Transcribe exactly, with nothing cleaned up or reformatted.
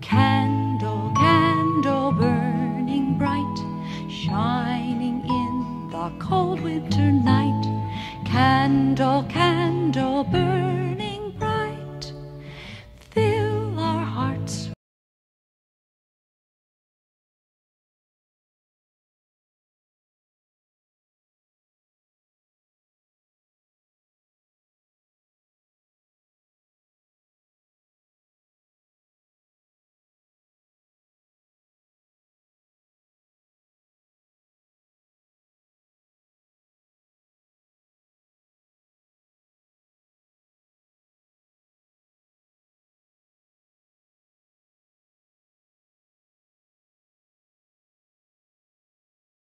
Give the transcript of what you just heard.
Candle, candle burning bright, shining in the cold winter night. Candle, candle burning